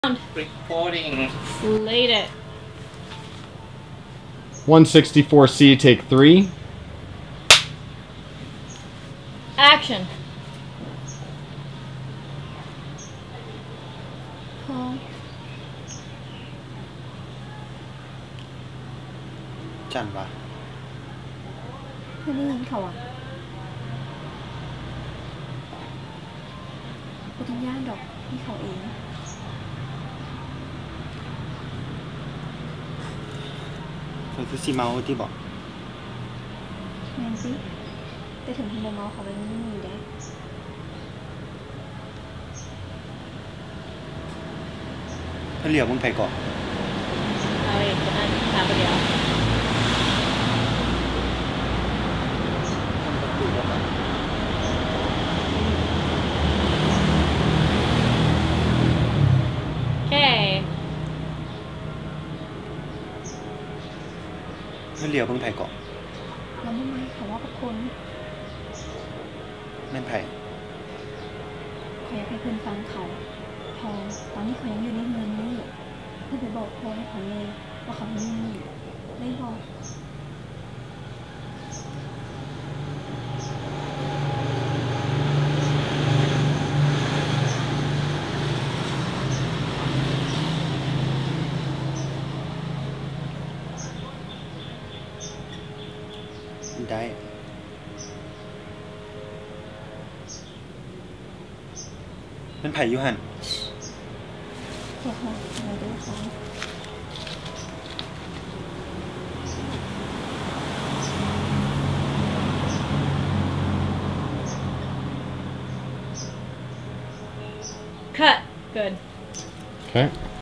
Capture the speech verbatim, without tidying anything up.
Recording. Slate it. one sixty-four C, take three. Action. Call. จันวะไม่ได้ยินเขาอ่ะกูต้องย่างดอกที่เขาเองมันคือซีเมาส์ที่บอกแมนสิแต่ถึงทำโมเมาเขาไปไม่มีได้ถ้าเหลียวมึงไปก่อนเอาเองก็ได้ถามไปเดียวโอเคถ้าเหลียวมึงไปก่อนแล้วทำไมเขาว่าประคนแม่นไผ่เขาอยากให้เพื่อนฟังเขาพอตอนนี้เขายังอยู่ในเมืองนี่เพื่อนไปบอกพ่อให้เขาเลยว่าเขาไม่มีได้บอกได้แม่นไผ่อยู่หันเห็นไหมอะไรด้วยเขา Cut. Good. Okay.